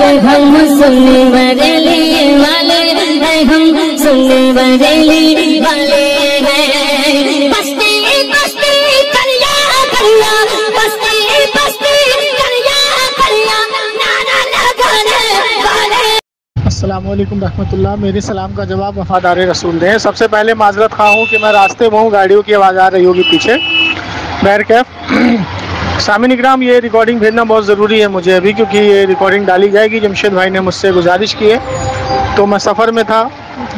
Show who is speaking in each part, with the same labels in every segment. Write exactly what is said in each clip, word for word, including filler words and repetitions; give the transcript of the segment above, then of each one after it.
Speaker 1: हम सुनने बरेली वाले हैं, हम सुनने बरेली वाले हैं। बस्ती बस्ती करिया करिया, बस्ती बस्ती करिया करिया, नारा लगाने वाले।
Speaker 2: अस्सलाम वालेकुम रहमतुल्लाह। मेरे सलाम का जवाब वफादार रसूल दें। सबसे पहले माजरत खा हूँ कि मैं रास्ते में हूँ, गाड़ियों की आवाज़ आ रही होगी पीछे। बैर कैफ सामिन इकराम, ये रिकॉर्डिंग भेजना बहुत ज़रूरी है मुझे अभी, क्योंकि ये रिकॉर्डिंग डाली जाएगी। जमशेद भाई ने मुझसे गुजारिश की है, तो मैं सफ़र में था।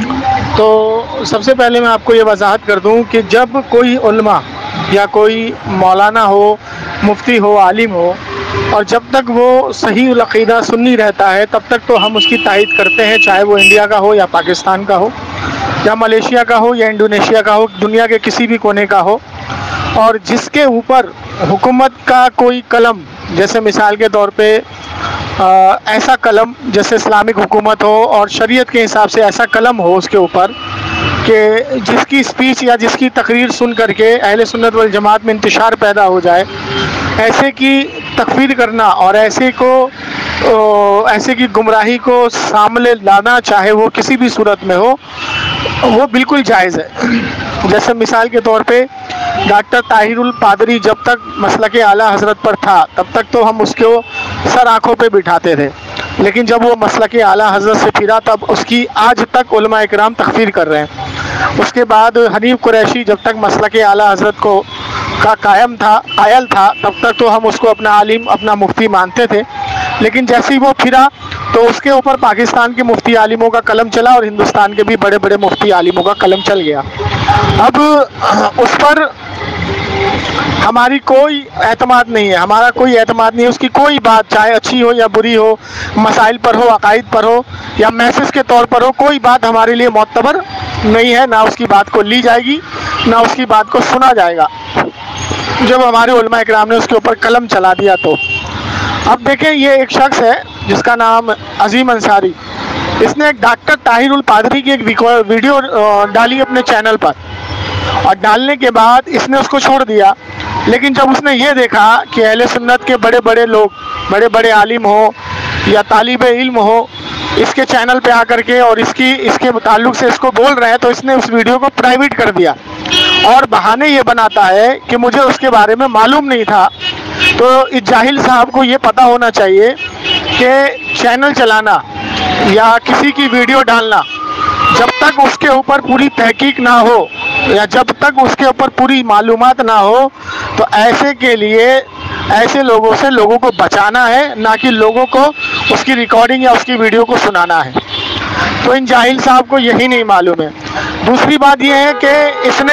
Speaker 2: तो सबसे पहले मैं आपको ये वजाहत कर दूँ कि जब कोई उल्मा या कोई मौलाना हो, मुफ्ती हो, आलिम हो, और जब तक वो सही अक़ीदा सुन्नी रहता है तब तक तो हम उसकी तायद करते हैं, चाहे वो इंडिया का हो या पाकिस्तान का हो या मलेशिया का हो या इंडोनेशिया का हो, दुनिया के किसी भी कोने का हो। और जिसके ऊपर हुकूमत का कोई कलम, जैसे मिसाल के तौर पे आ, ऐसा कलम जैसे इस्लामिक हुकूमत हो और शरीयत के हिसाब से ऐसा कलम हो उसके ऊपर कि जिसकी स्पीच या जिसकी तकरीर सुन करके अहले सुन्नत वल जमात में इंतशार पैदा हो जाए, ऐसे की तकफीर करना और ऐसे को ओ, ऐसे की गुमराही को सामने लाना, चाहे वो किसी भी सूरत में हो, वो बिल्कुल जायज़ है। जैसे मिसाल के तौर पे डॉक्टर ताहिरुल पादरी जब तक मसलके आला हज़रत पर था तब तक तो हम उसको सर आँखों पे बिठाते थे, लेकिन जब वो मसलके आला हज़रत से फिरा तब उसकी आज तक उलमा इकराम तकफीर कर रहे हैं। उसके बाद हनीफ कुरैशी जब तक मसलके आला हज़रत को का कायम था कायल था तब तक तो हम उसको अपना आलिम, अपना मुफ्ती मानते थे, लेकिन जैसे ही वो फिरा तो उसके ऊपर पाकिस्तान के मुफ्ती आलिमों का कलम चला और हिंदुस्तान के भी बड़े बड़े मुफ्ती आलिमों का कलम चल गया। अब उस पर हमारी कोई एतमाद नहीं है, हमारा कोई एतमाद नहीं है। उसकी कोई बात, चाहे अच्छी हो या बुरी हो, मसाइल पर हो, अकाइद पर हो या मैसेज के तौर पर हो, कोई बात हमारे लिए मोतबर नहीं है। ना उसकी बात को ली जाएगी, ना उसकी बात को सुना जाएगा। जब हमारे उलमा इकराम ने उसके ऊपर कलम चला दिया तो अब देखें, ये एक शख्स है जिसका नाम अजीम अंसारी, इसने एक डॉक्टर ताहिरुल पादरी की एक वीडियो डाली अपने चैनल पर, और डालने के बाद इसने उसको छोड़ दिया। लेकिन जब उसने ये देखा कि अहले सुन्नत के बड़े बड़े लोग, बड़े बड़े आलिम हो या तालिब इल्म हो, इसके चैनल पे आकर के और इसकी इसके ताल्लुक़ से इसको बोल रहे हैं, तो इसने उस वीडियो को प्राइवेट कर दिया और बहाने ये बनाता है कि मुझे उसके बारे में मालूम नहीं था। तो इस जाहिल साहब को ये पता होना चाहिए कि चैनल चलाना या किसी की वीडियो डालना, जब तक उसके ऊपर पूरी तहकीक ना हो या जब तक उसके ऊपर पूरी मालूमात ना हो, तो ऐसे के लिए ऐसे लोगों से लोगों को बचाना है, ना कि लोगों को उसकी रिकॉर्डिंग या उसकी वीडियो को सुनाना है। तो इन जाहिल साहब को यही नहीं मालूम है। दूसरी बात यह है कि इसने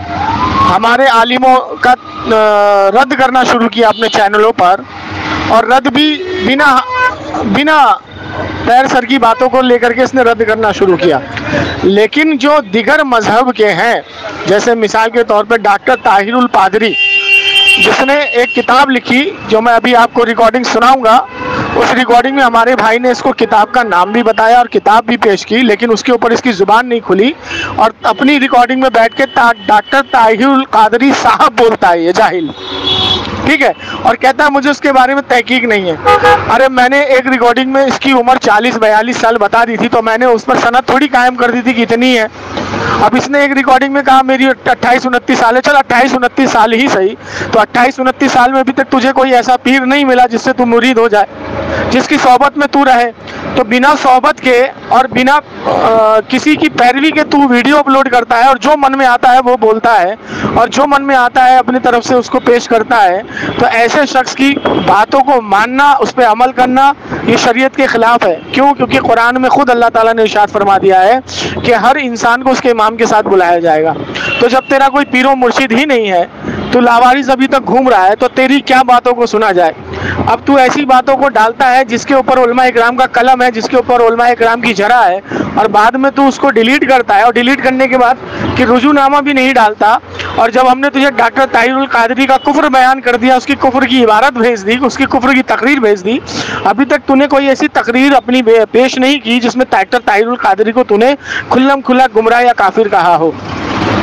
Speaker 2: हमारे आलिमों का रद्द करना शुरू किया अपने चैनलों पर, और रद्द भी बिना बिना पैर सर की बातों को लेकर के इसने रद्द करना शुरू किया। लेकिन जो दिगर मजहब के हैं, जैसे मिसाल के तौर पर डॉक्टर ताहिरुल पादरी, जिसने एक किताब लिखी जो मैं अभी आपको रिकॉर्डिंग सुनाऊंगा, उस रिकॉर्डिंग में हमारे भाई ने इसको किताब का नाम भी बताया और किताब भी पेश की, लेकिन उसके ऊपर इसकी ज़ुबान नहीं खुली और अपनी रिकॉर्डिंग में बैठ के डॉक्टर ताहिरुल कादरी साहब बोलता है, ये जाहिल, ठीक है, और कहता है मुझे उसके बारे में तहकीक नहीं है। अरे मैंने एक रिकॉर्डिंग में इसकी उम्र चालीस बयालीस साल बता दी थी, तो मैंने उस पर सनद थोड़ी कायम कर दी थी कि इतनी है। अब इसने एक रिकॉर्डिंग में कहा मेरी अट्ठाईस उनतीस साल है, चल अट्ठाईस उनतीस साल ही सही, तो अट्ठाईस उनतीस साल में अभी तक तुझे कोई ऐसा पीर नहीं मिला जिससे तू मुरीद हो जाए, जिसकी सोहबत में तू रहे। तो बिना सोहबत के और बिना आ, किसी की पैरवी के तू वीडियो अपलोड करता है और जो मन में आता है वो बोलता है और जो मन में आता है अपनी तरफ से उसको पेश करता है। तो ऐसे शख्स की बातों को मानना, उस पर अमल करना, ये शरीयत के ख़िलाफ़ है। क्यों? क्योंकि कुरान में ख़ुद अल्लाह ताला ने इरशाद फरमा दिया है कि हर इंसान को उसके इमाम के साथ बुलाया जाएगा। तो जब तेरा कोई पीरो मुर्शिद ही नहीं है, तू लावारिस अभी तक घूम रहा है, तो तेरी क्या बातों को सुना जाए। अब तू ऐसी बातों को डालता है जिसके ऊपर उलमा इकराम का कलम है, जिसके ऊपर उलमा इकराम की जरा है, और बाद में तू उसको डिलीट करता है, और डिलीट करने के बाद कि रुजूनामा भी नहीं डालता। और जब हमने तुझे डॉक्टर ताहिरुल कादरी का कुफ्र बयान कर दिया, उसकी कुफ्र की इबारत भेज दी, उसकी कुफ्र की तकरीर भेज दी, अभी तक तूने कोई ऐसी तकरीर अपनी पेश नहीं की जिसमें डॉक्टर ताहिरुल कादरी को तूने खुल्लम खुल्ला गुमराह या काफिर कहा हो।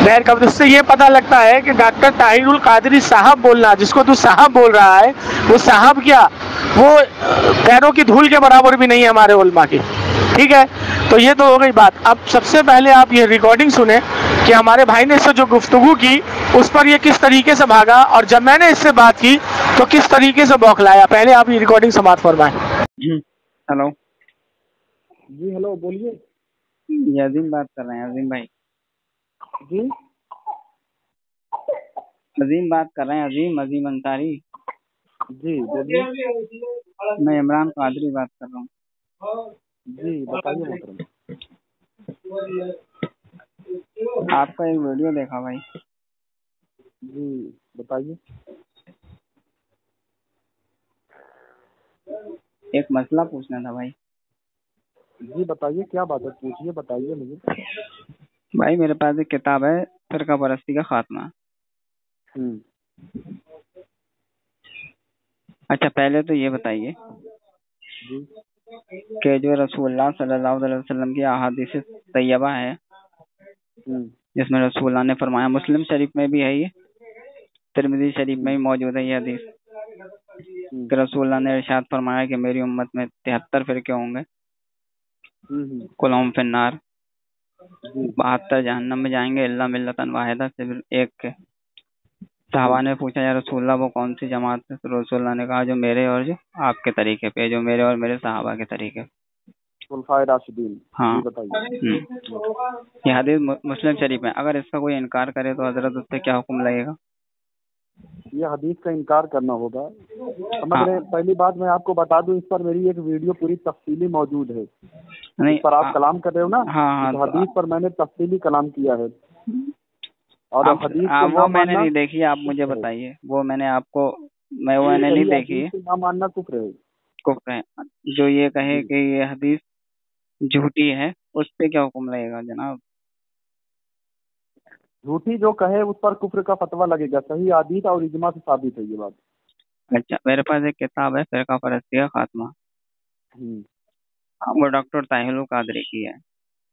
Speaker 2: बहर कफ, उससे ये पता लगता है कि डॉक्टर ताहिरुल कादरी साहब बोलना, जिसको तू साहब बोल रहा है, वो साहब क्या, वो पैरों की धूल के बराबर भी नहीं है हमारे उलमा की। ठीक है, तो ये तो हो गई बात। अब सबसे पहले आप ये रिकॉर्डिंग सुने कि हमारे भाई ने इससे जो गुफ्तगू की उस पर ये किस तरीके से भागा, और जब मैंने इससे बात की तो किस तरीके से बौखलाया। पहले आप ये रिकॉर्डिंग समाप्त फरमाएं।
Speaker 3: हेलो
Speaker 2: जी हेलो, बोलिए।
Speaker 3: ये अजीम बात कर रहे हैं, अजीम भाई।
Speaker 2: जी
Speaker 3: अजीम बात कर रहे हैं, अजीम अजीम अंसारी।
Speaker 2: जी बोलिए।
Speaker 3: मैं इमरान कादरी बात कर रहा हूँ।
Speaker 2: जी बताइए मोहतरम।
Speaker 3: आपका एक वीडियो देखा भाई।
Speaker 2: जी बताइए।
Speaker 3: एक मसला पूछना था भाई।
Speaker 2: जी बताइए, क्या बात है, पूछिए, बताइए मुझे।
Speaker 3: भाई मेरे पास एक किताब है, फिरका परस्ती का खात्मा।
Speaker 2: हम्म
Speaker 3: अच्छा, पहले तो ये बताइए
Speaker 2: जी
Speaker 3: कि जो रसूलुल्लाह सल्लल्लाहु अलैहि वसल्लम की अहादीस तैयबा है,
Speaker 2: हम्म
Speaker 3: जिसमें रसूलुल्लाह ने फरमाया, मुस्लिम शरीफ में भी है ये, तिरमिज़ी शरीफ में भी मौजूद है ये हदीस, कि रसूलुल्लाह ने इरशाद फरमाया कि मेरी उम्मत में तिहत्तर फिरके होंगे, कुलहुम फिन्नार, बहत्तर जहन्नम में जाएंगे, इल्ला मिल्लतन वाहिदा, सिर्फ एक के। सहाबा ने पूछा, या रसूलुल्लाह वो कौन सी जमात है? तो रसूलुल्लाह ने कहा, जो मेरे और जो आपके तरीके पे, जो मेरे और मेरे सहाबा के तरीके पे। हाँ, ये हदीस मुस्लिम शरीफ में। अगर इसका कोई इनकार करे तो हजरत उससे क्या हुक्म लगेगा?
Speaker 2: ये हदीस का इनकार करना होगा। समझ रहे हैं? पहली बात मैं आपको बता दूं, इस पर मेरी एक वीडियो पूरी तफसीली मौजूद है।
Speaker 3: नहीं,
Speaker 2: इस पर आप कलाम कर रहे हो ना?
Speaker 3: हाँ हाँ,
Speaker 2: इस हदीस पर मैंने तफसीली कलाम किया है। और
Speaker 3: आप,
Speaker 2: हदीस
Speaker 3: आप,
Speaker 2: को
Speaker 3: वो
Speaker 2: ना
Speaker 3: मैंने नहीं देखी, आप मुझे बताइए। वो मैंने आपको मैं वो मैंने नहीं देखी।
Speaker 2: ना मानना कुफ्र है।
Speaker 3: कुफ्र है। जो ये कहे कि ये हदीस झूठी है, उस पे क्या हुक्म लगेगा जनाब?
Speaker 2: झूठी जो कहे उस पर कुफ्र का फतवा लगेगा। सही हदीस और इजमा से साबित है ये बात।
Speaker 3: अच्छा, मेरे पास एक किताब है, फिरका परस्ती का खात्मा। वो डॉक्टर ताहिरुल कादरी की है।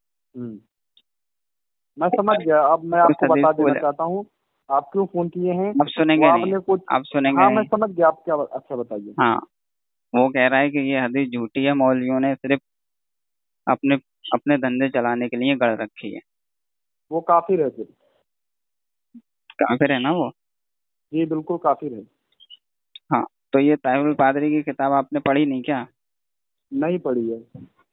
Speaker 2: मैं समझ गया। अब मैं आपको बता देना चाहता हूँ आप क्यों फोन किए हैं।
Speaker 3: अब सुनेंगे नहीं,
Speaker 2: कुछ
Speaker 3: आप सुनेंगे
Speaker 2: हाँ
Speaker 3: नहीं।
Speaker 2: मैं समझ गया आप क्या। अच्छा बताइए।
Speaker 3: हाँ, वो कह रहा है कि ये हदीस झूठी है, मौलवियों ने सिर्फ अपने अपने धंधे चलाने के लिए गढ़ रखी है।
Speaker 2: वो काफिर है। फिर
Speaker 3: काफिर है ना वो?
Speaker 2: जी बिल्कुल काफिर है।
Speaker 3: हाँ, तो ये ताहिरुल कादरी की किताब आपने पढ़ी नहीं क्या?
Speaker 2: नहीं पढ़ी है।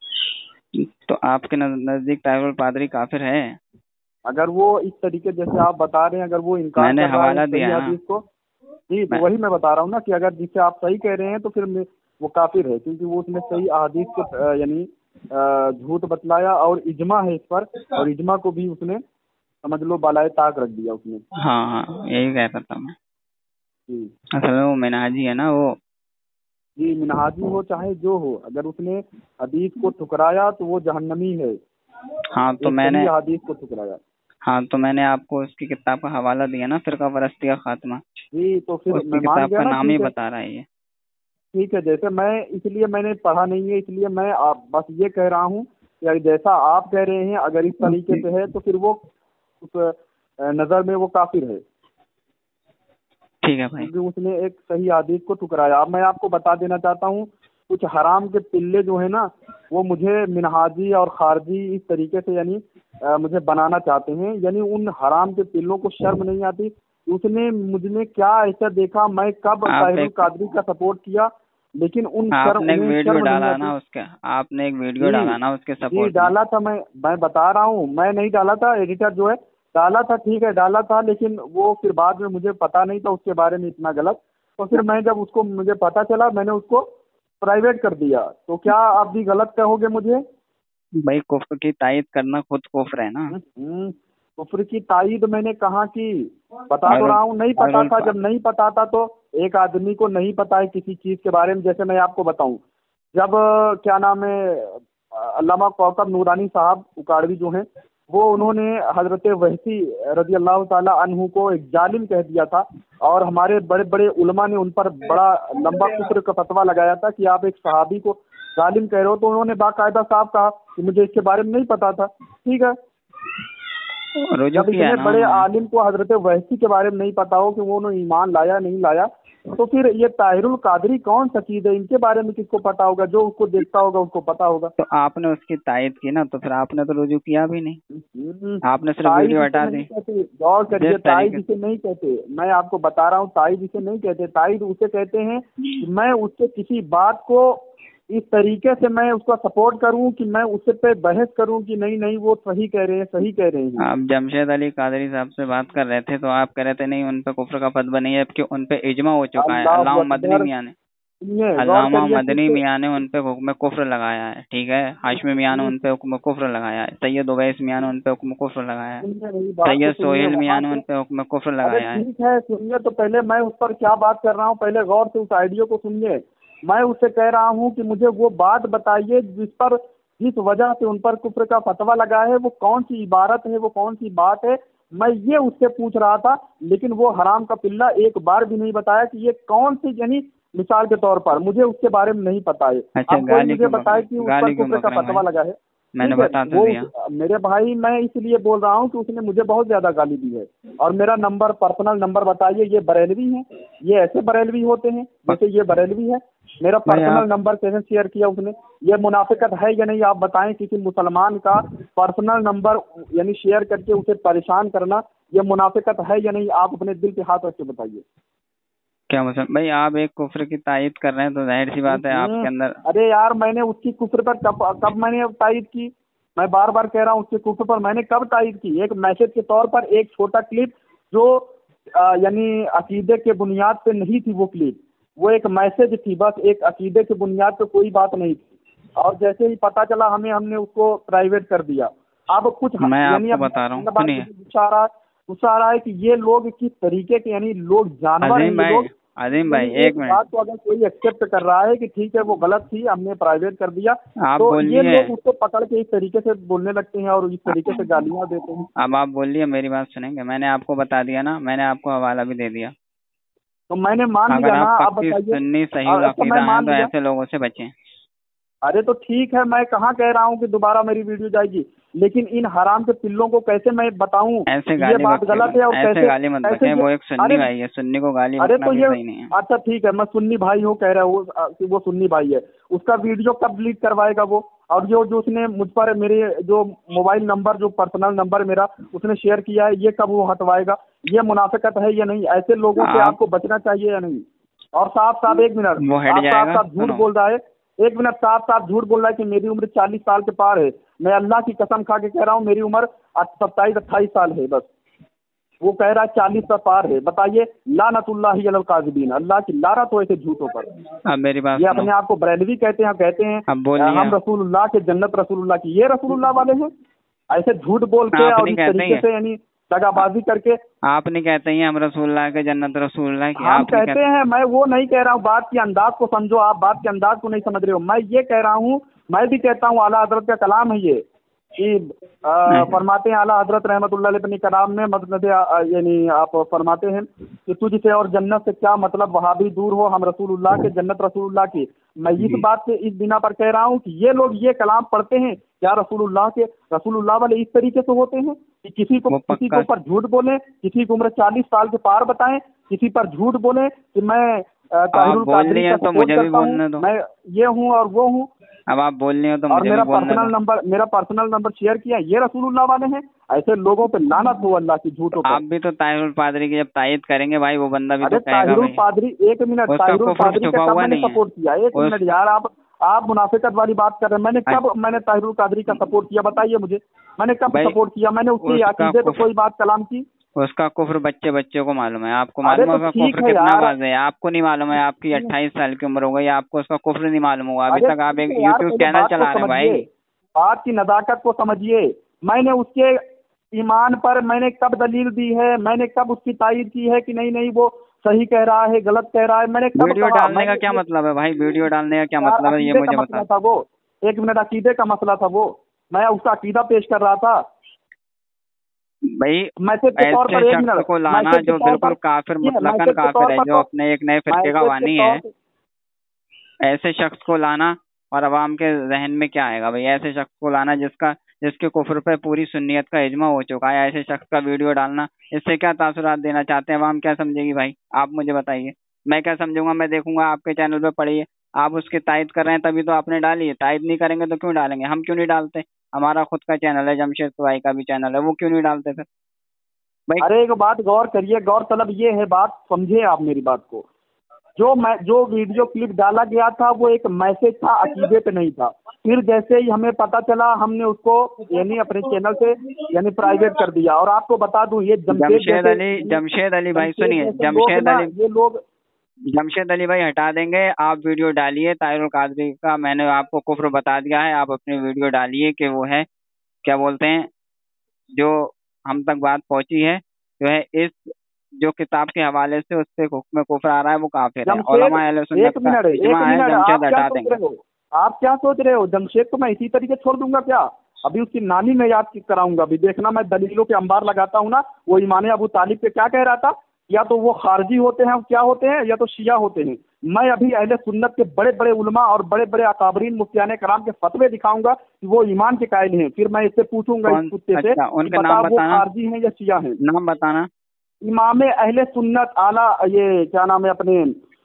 Speaker 3: तो आपके नजदीक ताहिरुल कादरी काफिर है?
Speaker 2: अगर वो इस तरीके जैसे आप बता रहे हैं, अगर वो इनकार
Speaker 3: मैंने
Speaker 2: कर रहा
Speaker 3: हवाला
Speaker 2: है
Speaker 3: दिया
Speaker 2: सही हदीस को, जी तो वही मैं बता रहा हूँ ना कि अगर जिससे आप सही कह रहे हैं तो फिर वो काफिर है, क्योंकि वो उसने सही हदीस को यानी झूठ बतलाया और इजमा है इस पर, और इजमा को भी उसने समझ लो बालाए ताक रख दिया उसने।
Speaker 3: हाँ हाँ, यही कहता था मैं।
Speaker 2: जी
Speaker 3: असल में वो मिनहाजी है ना वो।
Speaker 2: जी मिनहाजी हो चाहे जो हो, अगर उसने हदीस को ठुकराया तो वो जहन्नमी है।
Speaker 3: हाँ, तो मैंने
Speaker 2: हदीस को ठुकराया।
Speaker 3: हाँ, तो मैंने आपको उसकी किताब का हवाला दिया ना, फिरका परस्ती का खात्मा।
Speaker 2: जी तो फिर
Speaker 3: उसकी किताब का नाम ही बता रहा है ये।
Speaker 2: ठीक है, जैसे मैं इसलिए मैंने पढ़ा नहीं है, इसलिए मैं आप बस ये कह रहा हूँ कि जैसा आप कह रहे हैं अगर इस तरीके से है तो फिर वो उस नजर में वो काफिर है।
Speaker 3: ठीक है भाई,
Speaker 2: क्योंकि उसने एक सही हदीस को ठुकराया। अब मैं आपको बता देना चाहता हूँ, कुछ हराम के पिल्ले जो है ना वो मुझे मिनहाजी और खारजी इस तरीके से यानी मुझे बनाना चाहते हैं। यानी उन हराम के पिल्लों को शर्म नहीं आती। उसने मुझे क्या ऐसा देखा, मैं कब ताहिरुल कादरी का सपोर्ट किया, लेकिन उन
Speaker 3: आपने एक वीडियो डाला ना उसके आपने एक वीडियो डाला ना उसके सपोर्ट में।
Speaker 2: डाला था, मैं मैं बता रहा हूँ, मैं नहीं डाला था, एडिटर जो है डाला था। ठीक है डाला था, लेकिन वो फिर बाद में मुझे पता नहीं था उसके बारे में इतना गलत, तो फिर मैं जब उसको मुझे पता चला मैंने उसको प्राइवेट कर दिया। तो क्या आप भी गलत कहोगे मुझे?
Speaker 3: भाई कुफ्र की तायद करना खुद कुफ्र है ना।
Speaker 2: कुफ्र की तायद मैंने कहा कि बता तो रहा हूँ, नहीं पता था। जब नहीं पता था तो एक आदमी को नहीं पता है किसी चीज के बारे में, जैसे मैं आपको बताऊं, जब क्या नाम है अल्लामा कौकब नूरानी साहब उकाड़वी जो हैं, वो उन्होंने हजरत वहसी रजी अल्लाह ताला अन्हु को एक जालिम कह दिया था, और हमारे बड़े बड़े उलमा ने उन पर बड़ा लंबा कुफ्र का फतवा लगाया था कि आप एक सहाबी को जालिम कह रहे हो। तो उन्होंने बाकायदा साहब कहा कि मुझे इसके बारे में नहीं पता था। ठीक है,
Speaker 3: रुजू
Speaker 4: जब
Speaker 3: किया
Speaker 4: इतने
Speaker 3: ना
Speaker 4: बड़े
Speaker 3: उन्होंने।
Speaker 4: आलिम को हजरत वहशी के बारे में नहीं पता हो कि वो उन्होंने ईमान लाया नहीं लाया, तो फिर ये ताहिरुल कादरी कौन सा चीज है, इनके बारे में किसको पता होगा? जो उसको देखता होगा उसको पता होगा।
Speaker 3: तो आपने उसकी तायद की ना, तो फिर आपने तो रुजू किया भी नहीं,
Speaker 4: हम्म,
Speaker 3: आपने सिर्फ
Speaker 4: ताइद
Speaker 3: वीडियो
Speaker 4: इसे
Speaker 3: हटा
Speaker 4: नहीं
Speaker 3: दी।
Speaker 4: कहते, गौर करिए,
Speaker 3: जिस
Speaker 4: ताइद
Speaker 3: तरीके
Speaker 4: इसे नहीं कहते, मैं आपको बता रहा हूँ, ताइद इसे नहीं कहते। ताइद उसे कहते हैं कि मैं उससे किसी बात को इस तरीके से मैं उसका सपोर्ट करूं कि मैं उससे पे बहस करूं कि नहीं नहीं वो सही कह रहे हैं, सही कह रहे हैं।
Speaker 3: आप जमशेद अली कादरी साहब से बात कर रहे थे तो आप कह रहे थे नहीं उन पे कुफ्र का फतवा नहीं है, कि उन पे इजमा हो चुका है।
Speaker 4: अल्लाह
Speaker 3: अल्लामा मदनी
Speaker 4: अकबर,
Speaker 3: मियां ने
Speaker 4: सुनिए, गौर
Speaker 3: अल्लामा
Speaker 4: करिए,
Speaker 3: मदनी
Speaker 4: किससे-
Speaker 3: मियां ने उन पे हुक्म कुफ्र लगाया है, ठीक है। हाशमी मियां ने उन पे हुक्म कुफ्र लगाया है, सैयद उवैस मियां ने उन पे हुक्म कुफ्र लगाया है,
Speaker 4: सुनिए मेरी बात तो
Speaker 3: सैयद
Speaker 4: सुनिए,
Speaker 3: सोहेल मियां
Speaker 4: वहाँ
Speaker 3: ने
Speaker 4: से-
Speaker 3: उन पे हुक्म कुफ्र
Speaker 4: अरे
Speaker 3: लगाया है।
Speaker 4: ठीक है, सुनिए, तो पहले मैं उस पर क्या बात कर रहा हूँ, पहले गौर से उस आइडियो को सुनिए। मैं उससे कह रहा हूँ कि मुझे वो बात बताइए जिस पर, जिस वजह से उन पर कुफ्र का फतवा लगा है, वो कौन सी इबारत है, वो कौन सी बात है, मैं ये उससे पूछ रहा था। लेकिन वो हराम का पिल्ला एक बार भी नहीं बताया कि ये कौन सी, यानी मिसाल के तौर पर मुझे उसके बारे में नहीं पता है।
Speaker 3: अच्छा,
Speaker 4: अब कोई
Speaker 3: गाली
Speaker 4: मुझे
Speaker 3: क्यों बक
Speaker 4: बताए
Speaker 3: रहे-
Speaker 4: कि उस
Speaker 3: गाली
Speaker 4: पर
Speaker 3: क्यों
Speaker 4: कुफ्र
Speaker 3: बक
Speaker 4: का
Speaker 3: रहे हैं
Speaker 4: फतवा
Speaker 3: भाई?
Speaker 4: लगा है।
Speaker 3: मैंने
Speaker 4: ठीक है,
Speaker 3: बता तो
Speaker 4: वो
Speaker 3: दिया।
Speaker 4: मेरे भाई, मैं इसलिए बोल रहा हूँ कि उसने मुझे बहुत ज्यादा गाली दी है। और मेरा नंबर, पर्सनल नंबर बताइए, ये बरेलवी है, ये ऐसे बरेलवी होते हैं जैसे ये बरेलवी है। मेरा
Speaker 3: भाई
Speaker 4: पर्सनल
Speaker 3: आप-
Speaker 4: नंबर कैसे शेयर किया उसने? ये मुनाफिकत है या नहीं, आप बताएं। किसी मुसलमान का पर्सनल नंबर यानी शेयर करके उसे परेशान करना, ये मुनाफिकत है या नहीं? आप अपने दिल पे हाथ रख के बताइए।
Speaker 3: क्या मतलब भाई, आप एक कुफ्र की तायद कर रहे हैं तो जाहिर सी बात है आपके अंदर।
Speaker 4: अरे यार, मैंने उसकी कुफ्र पर कब कब मैंने तायद की? मैं बार बार कह रहा हूँ, उसके कुफ्र पर मैंने कब तायद की? एक मैसेज के तौर पर एक छोटा क्लिप, जो आ, यानी अकीदे के बुनियाद पे नहीं थी वो क्लिप, वो एक मैसेज थी बस, एक अकीदे के बुनियाद पे कोई बात नहीं थी। और जैसे ही पता चला हमें, हमने उसको प्राइवेट कर दिया। अब कुछ
Speaker 3: मैं
Speaker 4: यानी
Speaker 3: आपको
Speaker 4: अब
Speaker 3: बता रहा हूँ,
Speaker 4: बात
Speaker 3: सुनिए।
Speaker 4: गुस्सा आ रहा है, गुस्सा आ रहा है कि ये लोग किस तरीके के, यानी लोग जानवर हैं
Speaker 3: अजीम
Speaker 4: ये
Speaker 3: भाई,
Speaker 4: लोग।
Speaker 3: अजीम भाई
Speaker 4: यानी
Speaker 3: एक मिनट,
Speaker 4: बात को अगर कोई एक्सेप्ट कर रहा है कि ठीक है वो गलत थी, हमने प्राइवेट कर दिया,
Speaker 3: आप
Speaker 4: तो ये
Speaker 3: बोलिए।
Speaker 4: लोग उसको पकड़ के इस तरीके से बोलने लगते हैं और इस तरीके से गालियां देते हैं।
Speaker 3: अब आप बोलिए, मेरी बात सुनेंगे। मैंने आपको बता दिया ना, मैंने आपको हवाला भी दे दिया।
Speaker 4: तो मैंने मान
Speaker 3: अगर
Speaker 4: लिया ना,
Speaker 3: आप
Speaker 4: आप
Speaker 3: पक्की
Speaker 4: बताइए।
Speaker 3: सुन्नी सही
Speaker 4: और अच्छा,
Speaker 3: अकीदा
Speaker 4: मैं
Speaker 3: हैं
Speaker 4: मान
Speaker 3: तो
Speaker 4: लिया।
Speaker 3: ऐसे लोगों से बचें।
Speaker 4: अरे तो ठीक है, मैं कहाँ कह रहा हूँ कि दोबारा मेरी वीडियो जाएगी, लेकिन इन हराम के पिल्लों को कैसे मैं बताऊं
Speaker 3: ऐसे
Speaker 4: ये
Speaker 3: गाली
Speaker 4: बात
Speaker 3: मत
Speaker 4: गलत है? और
Speaker 3: ऐसे
Speaker 4: कैसे
Speaker 3: गाली मत
Speaker 4: कैसे
Speaker 3: बकें,
Speaker 4: ये-
Speaker 3: वो एक सुन्नी
Speaker 4: अरे
Speaker 3: भाई है, सुन्नी को गाली
Speaker 4: अरे
Speaker 3: बकना
Speaker 4: तो
Speaker 3: भी
Speaker 4: ये
Speaker 3: सही नहीं है।
Speaker 4: अच्छा ठीक है, मैं सुन्नी भाई हूँ कह रहा हूँ अ, कि वो सुन्नी भाई है, उसका वीडियो कब डिलीट करवाएगा वो? और जो जो उसने मुझ पर मेरे जो मोबाइल नंबर, जो पर्सनल नंबर मेरा उसने शेयर किया है, ये कब वो हटवाएगा? ये मुनाफिकत है या नहीं? ऐसे लोगों से
Speaker 3: आप-
Speaker 4: आपको बचना चाहिए या नहीं? और साफ साफ, एक मिनट,
Speaker 3: वो हट
Speaker 4: आप साफ
Speaker 3: जाएगा,
Speaker 4: साफ झूठ
Speaker 3: सुनो।
Speaker 4: बोल रहा है, एक मिनट, साफ साफ झूठ बोल रहा है कि मेरी उम्र चालीस साल के पार है। मैं अल्लाह की कसम खा के कह रहा हूँ मेरी उम्र सत्ताईस अट्ठाईस साल है बस। वो कह रहा है चालीस का पार है। बताइए, लानतुल्लाहि अलल काज़िबीन, अल्लाह की लानत हो ऐसे झूठों पर।
Speaker 3: अब मेरी बात
Speaker 4: ये
Speaker 3: सुनो।
Speaker 4: अपने आप को बरेलवी कहते हैं, कहते हैं
Speaker 3: अब बोलिए।
Speaker 4: हम रसूलुल्लाह के, जन्नत रसूलुल्लाह की। ये रसूलुल्लाह वाले हैं ऐसे झूठ बोल के
Speaker 3: आप
Speaker 4: और
Speaker 3: नहीं
Speaker 4: इस
Speaker 3: कहते
Speaker 4: तरीके
Speaker 3: हैं।
Speaker 4: से, यानी दगाबाजी करके
Speaker 3: आप नहीं कहते हैं हम रसूलुल्लाह के, जन्नत रसूलुल्लाह की?
Speaker 4: हम
Speaker 3: आप नहीं
Speaker 4: कहते हैं। मैं वो नहीं कह रहा हूँ, बात के अंदाज को समझो, आप बात के अंदाज को नहीं समझ रहे हो। मैं ये कह रहा हूँ, मैं भी कहता हूँ, आला हजरत का कलाम है ये, कि आ, फरमाते हैं आला हजरत रहमतुल्लाह अलैह अपनी कलाम में, मतलब यानी आप फरमाते हैं कि तुझसे और जन्नत से क्या मतलब, वहाबी दूर हो, हम रसूलुल्लाह के, जन्नत रसूलुल्लाह की। मैं इस बात से, इस बिना पर कह रहा हूँ कि ये लोग ये कलाम पढ़ते हैं क्या रसूलुल्लाह के? रसूलुल्लाह वाले इस तरीके से होते हैं कि किसी को किसी के ऊपर झूठ बोले, किसी की उम्र चालीस साल के पार बताएं, किसी पर झूठ बोले कि मैं ताहिरुल कादरी का
Speaker 3: तो
Speaker 4: सपोर्ट
Speaker 3: मुझे भी
Speaker 4: करता
Speaker 3: बोलने
Speaker 4: हूं,
Speaker 3: दो।
Speaker 4: मैं ये हूँ और वो हूँ।
Speaker 3: अब आप बोल रहे हो तो
Speaker 4: और
Speaker 3: मुझे
Speaker 4: मेरा
Speaker 3: भी बोलने
Speaker 4: पर्सनल
Speaker 3: दो।
Speaker 4: नंबर मेरा पर्सनल नंबर शेयर किया, ये रसूलुल्लाह वाले हैं। ऐसे लोगों पे लानत हो अल्लाह की, झूठों पर।
Speaker 3: आप भी तो ताहिरुल पादरी की जब तायद करेंगे भाई, वो बंदा भी
Speaker 4: अरे
Speaker 3: तो कहेगा
Speaker 4: ताहिरुल
Speaker 3: भाई।
Speaker 4: पादरी, एक मिनट,
Speaker 3: उसका
Speaker 4: ताहिरुल
Speaker 3: कुफ्र
Speaker 4: पादरी
Speaker 3: छुपा
Speaker 4: का कब
Speaker 3: हुआ
Speaker 4: मैंने
Speaker 3: नहीं है।
Speaker 4: सपोर्ट किया? एक
Speaker 3: उस-
Speaker 4: मिनट यार, आप आप मुनाफिकत वाली बात कर रहे हैं। मैंने कब मैंने ताहिरुल कादरी का सपोर्ट किया? बताइए मुझे, मैंने कब
Speaker 3: भाई,
Speaker 4: सपोर्ट किया? मैंने उसकी
Speaker 3: उसका
Speaker 4: अकीदे पे
Speaker 3: कुफ्र-
Speaker 4: कोई बात कलाम की?
Speaker 3: उसका कुफ्र बच्चे बच्चे को मालूम है, आपको
Speaker 4: अरे
Speaker 3: मालूम है
Speaker 4: तो
Speaker 3: उसका
Speaker 4: ठीक
Speaker 3: कुफ्र
Speaker 4: है
Speaker 3: कितना
Speaker 4: यार।
Speaker 3: वाज़ेह है? आपको नहीं मालूम है, आपकी अट्ठाईस साल की उम्र हो गई, आपको उसका कुफ्र नहीं मालूम हुआ अभी
Speaker 4: अरे
Speaker 3: तक। आप एक
Speaker 4: ठीक है यार,
Speaker 3: यूट्यूब
Speaker 4: पहले
Speaker 3: चैनल
Speaker 4: बात को
Speaker 3: चला रहे हैं
Speaker 4: समझिए,
Speaker 3: भाई।
Speaker 4: बात की नजाकत को समझिए। मैंने उसके ईमान पर मैंने कब दलील दी है? मैंने कब उसकी तायद की है कि नहीं नहीं वो सही कह रहा है, गलत कह रहा है? मैंने कब
Speaker 3: वीडियो
Speaker 4: कहा?
Speaker 3: डालने का क्या मतलब है भाई? वीडियो डालने का क्या
Speaker 4: यार,
Speaker 3: मतलब है ये
Speaker 4: अकीदे
Speaker 3: मुझे
Speaker 4: का
Speaker 3: बता।
Speaker 4: मसला था वो। एक मिनट, अकीदे का मसला था वो, मैं उसका अकीदा पेश कर रहा था
Speaker 3: भाई।
Speaker 4: मैसेज के तौर पर।
Speaker 3: ऐसे
Speaker 4: एक
Speaker 3: शख्स
Speaker 4: मिनट,
Speaker 3: को लाना
Speaker 4: मैसेज के
Speaker 3: जो
Speaker 4: तौर
Speaker 3: बिल्कुल
Speaker 4: पर,
Speaker 3: काफिर,
Speaker 4: ये
Speaker 3: मुतलकन
Speaker 4: मैसेज के
Speaker 3: काफिर
Speaker 4: तौर
Speaker 3: है,
Speaker 4: पर
Speaker 3: जो
Speaker 4: तो
Speaker 3: अपने एक नए फिरके का
Speaker 4: मैसेज के
Speaker 3: वानी
Speaker 4: तौर
Speaker 3: है,
Speaker 4: पर
Speaker 3: ऐसे शख्स को लाना और अवाम के जहन में क्या आएगा भाई? ऐसे शख्स को लाना जिसका जिसके कुफ्र पे पूरी सुन्नियत का इजमा हो चुका है। ऐसे शख्स का वीडियो डालना, इससे क्या तासुरात देना चाहते हैं आवाम, क्या समझेगी भाई? आप मुझे बताइए। मैं क्या समझूंगा? मैं देखूंगा आपके चैनल पे पड़ी है, आप उसकी तायद कर रहे हैं तभी तो आपने डाली है। तायद नहीं करेंगे तो क्यों डालेंगे? हम क्यों नहीं डालते? हमारा खुद का चैनल है, जमशेद भाई का भी चैनल है, वो क्यों नहीं डालते फिर भाई?
Speaker 4: अरे एक बात गौर करिए, गौर तलब ये है, बात समझे आप मेरी बात को। जो मैं जो वीडियो क्लिप डाला गया था वो एक मैसेज था, अकीदे पे नहीं था। फिर जैसे ही हमें पता चला हमने उसको यानी अपने चैनल से यानी प्राइवेट कर दिया। और आपको बता दूं ये
Speaker 3: जमशेद अली जमशेद अली भाई सुनिए, जमशेद अली
Speaker 4: ये लोग
Speaker 3: जमशेद अली भाई हटा देंगे, आप वीडियो डालिए ताहिरुल कादरी का। मैंने आपको कुफ्र बता दिया है, आप अपनी वीडियो डालिए कि वो है क्या बोलते हैं, जो हम तक बात पहुंची है, जो है इस जो किताब के हवाले से उससे हुक्म कुफ्र आ रहा है वो काफिर है। उलमा अहले सुन्नत
Speaker 4: एक मिनट
Speaker 3: का
Speaker 4: एक
Speaker 3: इजमा है,
Speaker 4: मिनट,
Speaker 3: जमशेद
Speaker 4: आप क्या
Speaker 3: हटा
Speaker 4: सोच
Speaker 3: देंगे।
Speaker 4: रहे हो? आप क्या सोच रहे हो? जमशेद को मैं इसी तरीके छोड़ दूंगा क्या? अभी उसकी नानी में याद कराऊंगा। अभी देखना, मैं दलीलों के अंबार लगाता हूँ ना। वो इमाम अबू तालिब पे क्या कह रहा था, या तो वो खारजी होते हैं, क्या होते हैं, या तो शिया होते हैं। मैं अभी अहले सुन्नत के बड़े बड़े उलमा और बड़े बड़े अकाबरीन मुफ्तियाने कराम के फतवे दिखाऊंगा कि वो ईमान के कायल हैं। फिर मैं इससे पूछूंगा इस कुत्ते से,
Speaker 3: अच्छा, उनके
Speaker 4: बता
Speaker 3: नाम
Speaker 4: वो
Speaker 3: बताना,
Speaker 4: खारजी हैं या शिया हैं।
Speaker 3: नाम बताना।
Speaker 4: इमाम अहले सुन्नत आला, ये क्या नाम है अपने,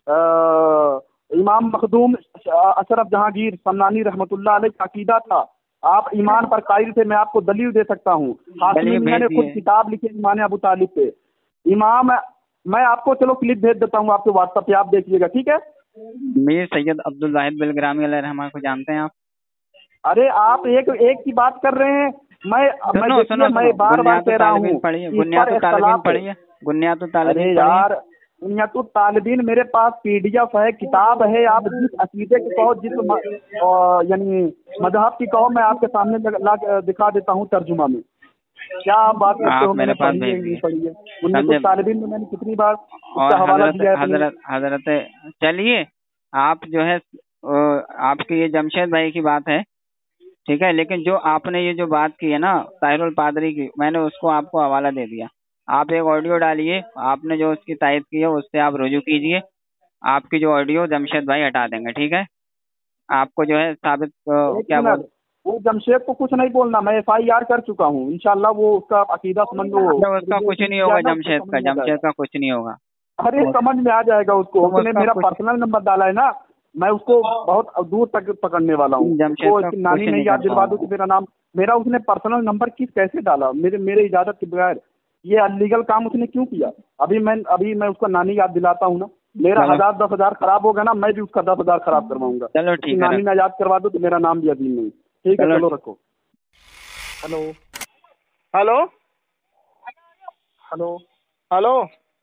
Speaker 4: आ, इमाम मखदूम अशरफ जहांगीर समनानी रहमतुल्लाह अलैह का अकीदा था। आप ईमान पर कायल से मैं आपको दलील दे सकता हूँ। हाशमी मियां ने खुद किताब लिखी इमाम अबू तालिब पे। इमाम, मैं आपको चलो क्लिप भेज देता हूँ आपके व्हाट्सएप पे, आप देखिएगा, ठीक है?
Speaker 3: मीर सैयद अब्दुल वाहिद बिलग्रामी अलैहि रहमा को जानते हैं आप?
Speaker 4: अरे आप एक एक की बात कर रहे हैं। मैं
Speaker 3: सुनो
Speaker 4: मैं,
Speaker 3: सुनो
Speaker 4: मैं बार बार कह रहा हूँ,
Speaker 3: बुनियादुत तालिबीन पढ़िए, बुनियादुत तालिबीन
Speaker 4: अरे यार बुनियादुत तालिबीन मेरे पास पीडीएफ है, किताब है। आप जिस अकीदे की कहो, जिस यानी मजहब की कहो, मैं आपके सामने ला दिखा देता हूँ तर्जुमा में। क्या आप बात करते हो? मैंने पढ़ी है नहीं पढ़ी है? बुनियादुत तालिबीन में मैंने कितनी बार उसका हवाला दिया है।
Speaker 3: हजरत हजरत चलिए, आप जो है आपकी ये जमशेद भाई की बात है, ठीक है, लेकिन जो आपने ये जो बात की है ना ताहिरुल पादरी की, मैंने उसको आपको हवाला दे दिया। आप एक ऑडियो डालिए, आपने जो उसकी तायद की है उससे आप रुजू कीजिए, आपकी जो ऑडियो जमशेद भाई हटा देंगे, ठीक है? आपको जो है साबित क्या बोल,
Speaker 4: वो जमशेद को कुछ नहीं बोलना, मैं एफ आई आर कर चुका हूँ। इंशाल्लाह वो उसका अकीदा समझ लो।
Speaker 3: उसका कुछ नहीं होगा, जमशेद का जमशेद का कुछ नहीं होगा।
Speaker 4: अरे समझ में आ जाएगा उसको। उसने मेरा पर्सनल नंबर डाला है ना, मैं उसको बहुत दूर तक पकड़ने वाला हूँ। उसकी नानी नहीं याद दिलवा दूँ तो मेरा नाम, मेरा उसने पर्सनल नंबर किस कैसे डाला मेरे मेरे इजाजत के बगैर? ये अनलीगल काम उसने क्यों किया? अभी मैं अभी मैं उसका नानी याद दिलाता हूँ ना। मेरा हजार दस हजार खराब होगा ना, मैं भी उसका दस हजार खराब करवाऊंगा।
Speaker 3: चलो ठीक है,
Speaker 4: नानी ने याद करवा दो तो मेरा नाम भी अजीम नहीं। ठीक है, चलो रखो। हेलो हेलो हेलो हेलो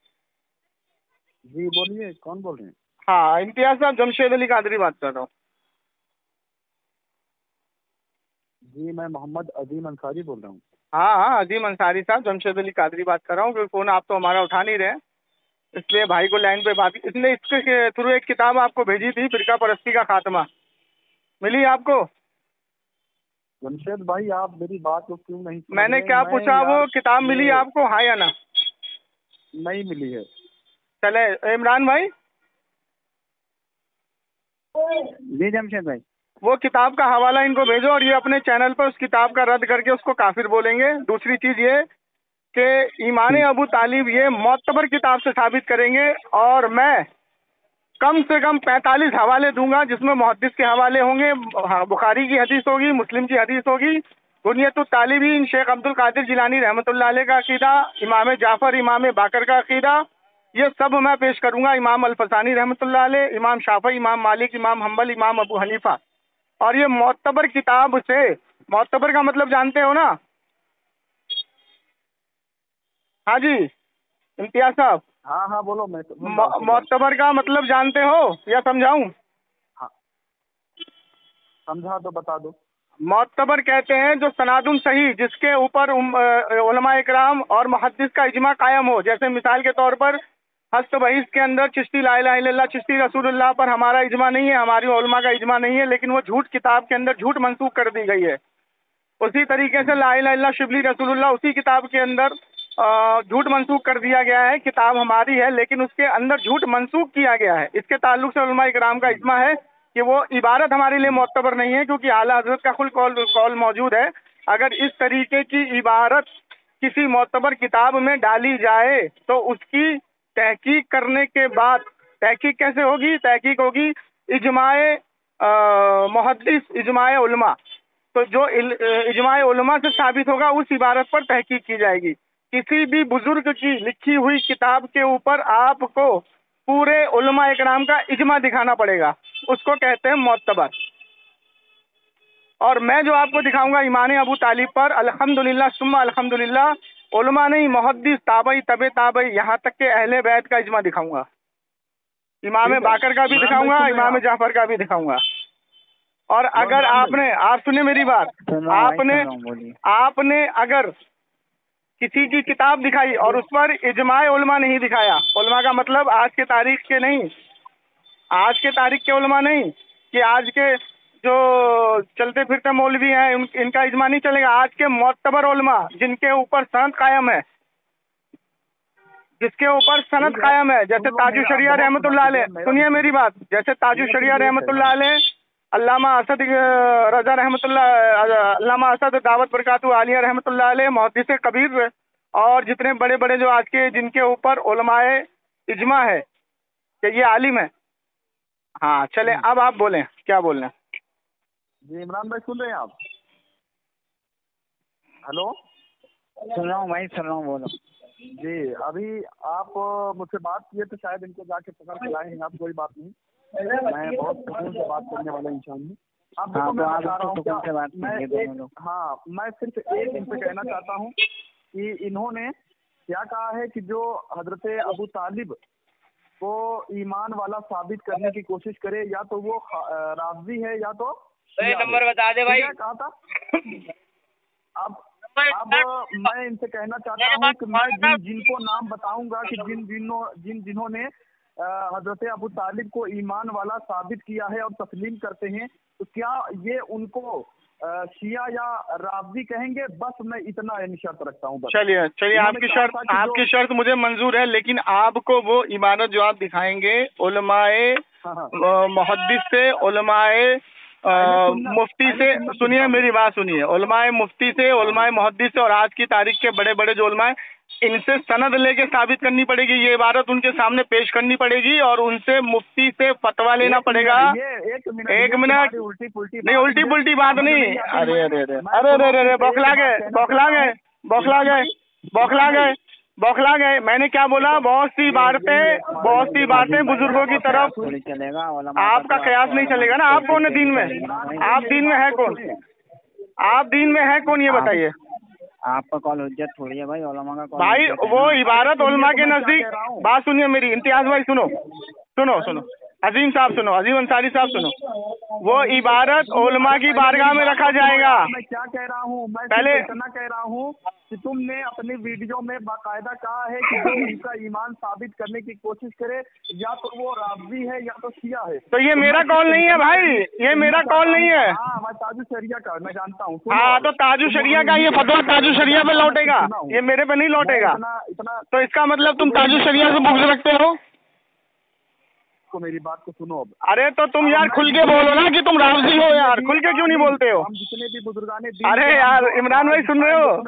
Speaker 4: जी बोलिए, कौन बोल रहे हैं? हाँ, इम्तियाज साहब, जमशेद अली कादरी बात कर रहा हूँ। जी मैं मोहम्मद अजीम अंसारी बोल रहा हूँ। हाँ हाँ, अजीम अंसारी साहब, जमशेद अली कादरी बात कर रहा हूँ। फोन आप तो हमारा उठा नहीं रहे, इसलिए भाई को लाइन पे बात, इसने इसके थ्रू एक किताब आपको भेजी थी, फिरका परस्ती का खात्मा, मिली आपको? जमशेद भाई आप मेरी बात को क्यों नहीं? मैंने क्या पूछा, वो किताब मिली आपको, हाँ या ना? नहीं मिली है। चले इमरान भाई।
Speaker 3: जी जमशेद भाई,
Speaker 4: वो किताब का हवाला इनको भेजो और ये अपने चैनल पर उस किताब का रद्द करके उसको काफिर बोलेंगे। दूसरी चीज ये कि ईमान अबू तालिब ये मोतबर किताब से साबित करेंगे, और मैं कम से कम पैंतालीस हवाले दूंगा जिसमें मुहद्दिस के हवाले होंगे, बुखारी की हदीस होगी, मुस्लिम की हदीस होगी, बुनियतुत तालिबीन शेख अब्दुल कादिर जिलानी रहमतुल्लाह अलैह का अकीदा, इमाम जाफर इमाम बाकर का अकीदा, ये सब मैं पेश करूंगा। इमाम अल-फसानी रहमतुल्लाह अलैह, इमाम शाफी, इमाम मालिक, इमाम हम्बल, इमाम अबू हनीफा। और ये मोतबर किताब से, मोतबर का मतलब जानते हो ना? हाँ जी इम्तियाज साहब। हाँ हाँ बोलो। मैं मोतबर का मतलब जानते हो या समझाऊं? हाँ समझा दो, बता दो। मोतबर कहते हैं जो सनादुन सही, जिसके ऊपर उलमा इकराम और मुहद्दिस का इजमा कायम हो। जैसे मिसाल के तौर पर हस्त बहीस के अंदर चिश्ती ला इलाहा इल्लल्लाह, चिश्ती रसूलुल्लाह पर हमारा इजमा नहीं है, हमारी उलमा का इजमा नहीं है, लेकिन वो झूठ किताब के अंदर झूठ मंसूख कर दी गई है। उसी तरीके से ला इलाहा इल्लल्लाह शिबली रसूलुल्लाह उसी किताब के अंदर झूठ मंसूख कर दिया गया है। किताब हमारी है लेकिन उसके अंदर झूठ मंसूख किया गया है। इसके ताल्लुक से उलमा इकराम का इजमा है कि वो इबारत हमारे लिए मोतबर नहीं है, क्योंकि आला हजरत का खुल कौल कौल मौजूद है
Speaker 2: अगर इस तरीके की इबारत किसी मोतबर किताब में डाली जाए तो उसकी तहकीक करने के बाद, तहकीक कैसे होगी? तहकीक होगी इजमाए मुहद्दिस, इजमाए उलमा। तो जो इजमाए उलमा से साबित होगा उस इबारत पर तहकीक की जाएगी। किसी भी बुजुर्ग की लिखी हुई किताब के ऊपर आपको पूरे उलमा इकराम का इजमा दिखाना पड़ेगा, उसको कहते हैं मोतबर। और मैं जो आपको दिखाऊंगा इमाम अबू तालिब पर, अल्हम्दुलिल्लाह सुम्मा अल्हम्दुलिल्लाह, उलमा नहीं, मुहद्दिस, ताबई, तबे ताबई, यहाँ तक के अहले बैत का इजमा दिखाऊंगा। इमाम बाकर का भी दिखाऊंगा, इमाम जाफर का भी दिखाऊंगा। और अगर आपने, आप सुने मेरी बात, आपने आपने अगर किसी की किताब दिखाई और उस पर इजमाए उलमा नहीं दिखाया, उलमा का मतलब आज के तारीख के नहीं, आज के तारीख के उलमा नहीं कि आज के जो चलते फिरते मौलवी हैं उन, इनका इजमा नहीं चलेगा। आज के मोतबर उलमा जिनके ऊपर सनद कायम है, जिसके ऊपर सनद कायम है, जैसे ताजु शरिया रहमतुल्लाह अलैह, सुनिए मेरी बात, जैसे ताजु शरिया रहमतुल्लाह अलैह, अल्लामा असद रजा रहमतुल्लाह, अल्लामा असद दावत बरकातु आलिया रहमतुल्लाह अलैह, मुहद्दिस कबीर, और जितने बड़े बड़े जो आज के जिनके ऊपर उलमाए इजमा है कि ये आलिम है। हाँ चले, अब आप बोलें, क्या बोलना है?
Speaker 4: जी इमरान भाई सुन रहे हैं आप? हेलो,
Speaker 3: सुन रहा हूँ भाई, सुन रहा हूँ, बोलो।
Speaker 4: जी अभी आप मुझसे बात किए तो शायद इनको जाके पकड़ के लाए हैं आप, कोई बात नहीं, मैं बहुत सुकून से बात करने वाला इंसान हूँ। आप देखो,
Speaker 3: हाँ,
Speaker 4: मैं
Speaker 3: तो
Speaker 4: बता रहा हूँ क्या,
Speaker 3: से बात
Speaker 4: मैं एक, हाँ मैं सिर्फ एक इनसे कहना चाहता हूँ कि इन्होंने क्या कहा है कि जो हजरत अबू तालिब को ईमान वाला साबित करने की कोशिश करे, या तो वो राज़ी है या तो
Speaker 3: नंबर बता दे भाई।
Speaker 4: कहा था अब अब मैं इनसे कहना चाहता हूँ कि मैं जिन जिनको नाम बताऊंगा कि जिन जिनों जिन जिन्होंने हजरत अबू तालिब को ईमान वाला साबित किया है और तस्लीम करते हैं, तो क्या ये उनको शिया या राज़ी कहेंगे? बस मैं इतना शर्त रखता हूँ।
Speaker 2: चलिए चलिए, आपकी शर्त, आपकी शर्त मुझे मंजूर है, लेकिन आपको वो इमारत जो आप दिखाएंगे उलमाए मुहद्दिस से, उलमाए मुफ्ती से, सुनिए मेरी बात सुनिए, उलमाए मुफ्ती से, उलमाए मुहद्दिस से और आज की तारीख के बड़े बड़े जो उलमाए, इनसे सनद लेके साबित करनी पड़ेगी, ये इबारत उनके सामने पेश करनी पड़ेगी और उनसे मुफ्ती से फतवा लेना पड़ेगा। एक मिनट, नहीं उल्टी पुल्टी बात नहीं, अरे अरे अरे अरे अरे अरे बौखला गए, बौखला गए, बौखला गए, बौखला गए, बौखला गए। मैंने क्या बोला? बहुत सी बातें, बहुत सी बातें बुजुर्गों की तरफ, आपका कयास नहीं चलेगा ना। आप कौन है दीन में? आप दीन में है कौन? आप दीन में है कौन, ये बताइए।
Speaker 3: आपका कॉल हुज्जत थोड़ी है भाई, उलमा का कॉल
Speaker 2: भाई, वो इबारत उलमा के नजदीक, बात सुनिए मेरी, इम्तियाज भाई सुनो सुनो सुनो, अजीम साहब सुनो, अजीम अंसारी साहब सुनो, वो इबारत उलमा की बारगाह में रखा जाएगा।
Speaker 4: मैं क्या कह रहा हूँ, मैं
Speaker 2: पहले
Speaker 4: इतना कह रहा हूँ कि तुमने अपनी वीडियो में बाकायदा कहा है कि जो उनका ईमान साबित करने की कोशिश करे, या तो वो राज़ी है या तो शिया है।
Speaker 2: तो ये मेरा कॉल नहीं है भाई, ये मेरा कॉल नहीं है।
Speaker 4: हाँ, मैं ताजु शरिया का मैं जानता हूँ।
Speaker 2: हाँ, तो ताजु शरिया का ये फतवा ताजु शरिया पे लौटेगा, ये मेरे पे नहीं लौटेगा। तो इसका मतलब तुम ताजु शरिया से बुग़्ज़ रखते हो?
Speaker 4: को मेरी बात को सुनो अब।
Speaker 2: अरे तो तुम यार खुल के बोलो ना कि तुम राज़ी हो यार, खुल के क्यों नहीं बोलते हो?
Speaker 4: हम जितने भी बुजुर्गाने,
Speaker 2: अरे यार इमरान भाई सुन रहे हो?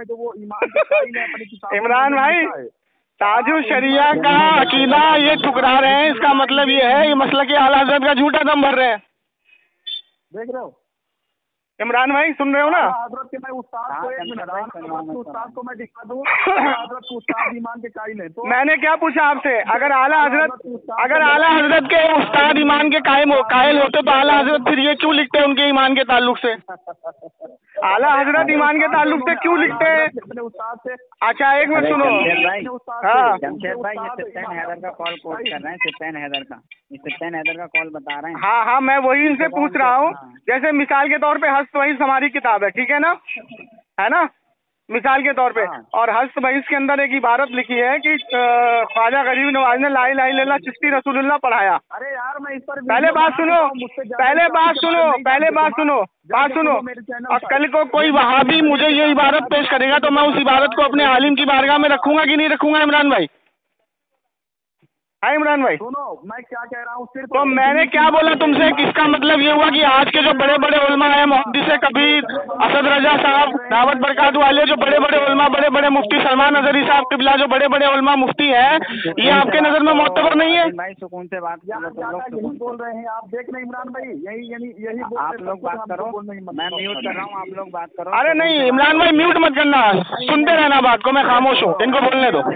Speaker 2: इमरान भाई, ताजु शरिया का अकीदा ये ठुकरा रहे हैं, इसका मतलब ये है ये मसलक आला हज़रत का झूठा दम भर रहे हैं।
Speaker 4: देख रहे हो
Speaker 2: इमरान भाई, सुन रहे हो ना?
Speaker 4: हजरत के मैं उस्ताद को एक मिनट, उस्ताद को मैं दिखा दूं, हजरत को उस्ताद ईमान के कायल हैं। तो
Speaker 2: मैंने क्या पूछा आपसे? अगर आला हजरत, अगर आला हजरत के उस्ताद ईमान के कायम हो कायल होते तो आला हजरत फिर ये क्यों लिखते हैं उनके ईमान के ताल्लुक से? आला हजरत ईमान के ताल्लुक से क्यों लिखते हैं?
Speaker 4: अपने उस्ताद से।
Speaker 2: अच्छा एक मिनट सुनो,
Speaker 3: हाँ जमशेद भाई, ये सिप्तान हैदर का कॉल कोट कर रहे हैं, सिप्तान हैदर का, ये सिप्तान हैदर का कॉल बता रहे हैं।
Speaker 2: हाँ हाँ, मैं वही इनसे पूछ रहा हूँ। जैसे मिसाल के तौर पे हस्त वहीस हमारी किताब है, ठीक है ना, है ना, मिसाल के तौर पे, और हस्त वहीस के अंदर एक इबारत लिखी है कि ख्वाजा गरीब नवाज ने ला इलाहा इल्लल्लाह चिश्ती रसूलुल्लाह पढ़ाया।
Speaker 4: अरे यार मैं इस पर
Speaker 2: पहले बात सुनो, पहले बात सुनो, पहले बात सुनो, बात सुनो। और कल को कोई वहाबी मुझे ये इबारत पेश करेगा तो मैं उस इबारत को अपने आलिम की बारगाह में रखूंगा कि नहीं रखूंगा इमरान भाई? हाँ इमरान भाई,
Speaker 4: सुनो मैं क्या कह रहा हूँ सिर्फ।
Speaker 2: तो मैंने क्या बोला तुमसे, किसका मतलब ये हुआ कि आज के जो बड़े बड़े उलमा हैं, मुहद्दिस कबीर, असद रजा साहब, दावत बरकात वाले, जो बड़े बड़े उलमा, बड़े बड़े मुफ्ती सलमान अजहरी साहब किबला, जो बड़े बड़े उलमा मुफ्ती हैं, ये आपके नजर में मोतबर नहीं है?
Speaker 3: भाई सुकून से बात करो, तुम लोग
Speaker 4: यही
Speaker 3: सुकून
Speaker 4: बोल रहे हैं आप, देख रहे इमरान भाई, यही यही यही बोल
Speaker 3: आप
Speaker 4: रहे हैं,
Speaker 3: लोग
Speaker 4: सबको
Speaker 3: बात
Speaker 4: हमको
Speaker 3: करो,
Speaker 4: बोलने की मत
Speaker 3: मैं
Speaker 4: करो।
Speaker 3: म्यूट कर रहा हूँ, आप लोग बात करो।
Speaker 2: अरे नहीं इमरान भाई, म्यूट मत करना, सुनते रहना बात को, मैं खामोश हूँ, इनको बोलने दो।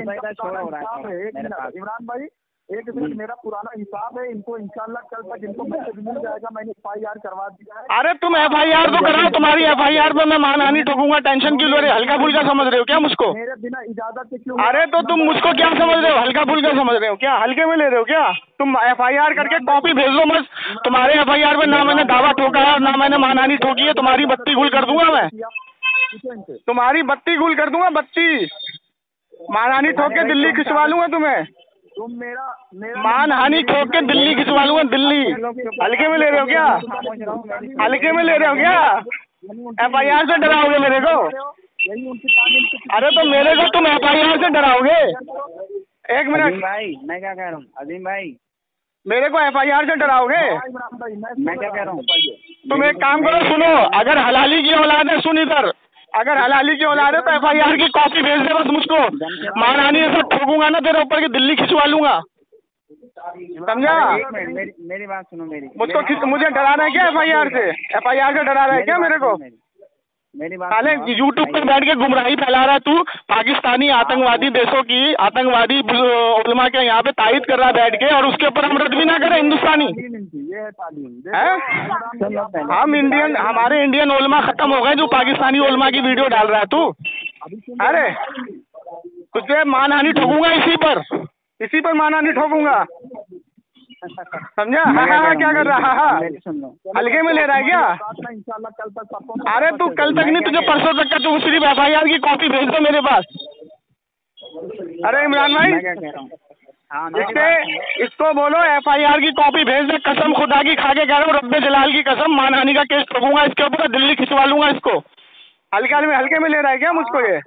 Speaker 4: इमरान भाई एक मिनट, मेरा पुराना हिसाब है, इनको इंशाल्लाह कल तक इनको मैसेज मिल जाएगा, मैंने एफ आई आर करवा दिया है।
Speaker 2: अरे तुम एफ आई आर तो कराओ, तुम्हारी एफ आई आर पे मैं मानहानि ठोकूंगा, टेंशन क्यों ले रहे हो? हल्का फुल्का समझ रहे हो क्या मुझको?
Speaker 4: मेरे बिना इजाजत के क्यों?
Speaker 2: अरे तो तुम मुझको क्या समझ रहे हो? हल्का फुल्का समझ रहे हो क्या? हल्के में ले रहे हो क्या? तुम एफ आई आर करके कॉपी भेज दो बस। तुम्हारे एफ आई आर पे ना मैंने दावा ठोका है और ना मैंने मानहानि ठोकी है। तुम्हारी बत्ती गुल कर दूंगा मैं, तुम्हारी बत्ती गुल कर दूंगा, बत्ती। मानहानि ठोक के दिल्ली खिंचवा लूंगा तुम्हें,
Speaker 4: तुम मेरा मेरा
Speaker 2: मानहानि ठोक के दिल्ली खिंचवा लूंगा, दिल्ली। हल्के में ले रहे हो क्या? हल्के में ले रहे हो क्या? एफ आई आर से डराओगे मेरे को?
Speaker 4: यही उनकी तालीम की।
Speaker 2: अरे तो मेरे को तुम एफ आई आर से डराओगे? एक
Speaker 3: अजीम
Speaker 2: मिनट
Speaker 3: भाई, मैं क्या कह रहा हूँ अजीम भाई,
Speaker 2: मेरे को एफ आई आर से डराओगे?
Speaker 3: मैं क्या कह रहा हूँ,
Speaker 2: तुम एक काम करो, सुनो, अगर हलाली की औलाद है, सुन इधर, अगर हलाली की औलाद है तो एफ आई आर की कॉपी भेज दे बस मुझको। मानहानि ऐसा ठोकूंगा ना तेरे ऊपर की दिल्ली खिंचवा लूंगा, समझा?
Speaker 3: एक मिनट, मेरी मेरी बात सुनो, मेरी
Speaker 2: मुझको खिंच मुझे डराना है क्या एफ आई आर से? एफ आई आर से डरा रहा है क्या मेरे को?
Speaker 3: मेरी बात
Speaker 2: साले
Speaker 3: सुनो।
Speaker 2: यूट्यूब पर बैठ के गुमराही फैला रहा है तू, पाकिस्तानी आतंकवादी देशों की आतंकवादी उलमा के यहाँ पे तायद कर रहा है बैठ के, और उसके ऊपर हम रद्द भी ना करें हिंदुस्तानी
Speaker 4: ये है तालीम।
Speaker 2: हैं? हम इंडियन, हमारे इंडियन उलमा खत्म हो गए, जो पाकिस्तानी उलमा की वीडियो डाल रहा है तू। अरे तुझे मानहानि ठोकूंगा इसी पर, इसी पर मानहानि ठोकूंगा, समझा? हाँ हाँ क्या कर रहा? हाँ हल्के में ले रहा है क्या?
Speaker 4: इंशाल्लाह कल तक।
Speaker 2: अरे तू कल तक नहीं, तुझे परसों तक का, तू सिर्फ एफ आई आर की कॉपी भेज दो मेरे पास। अरे इमरान भाई,
Speaker 3: मैं क्या कह रहा हूँ, हाँ मैं
Speaker 2: इससे इसको बोलो एफ आई आर की कॉपी भेज दे, कसम खुदा की खा के कह रहा हूँ, रब्बे जलाल की कसम, मानहानि का केस ठोकूंगा इसके ऊपर, दिल्ली खिंचवा लूंगा इसको। हल्के में हल्के में ले रहा है क्या मुझको ये?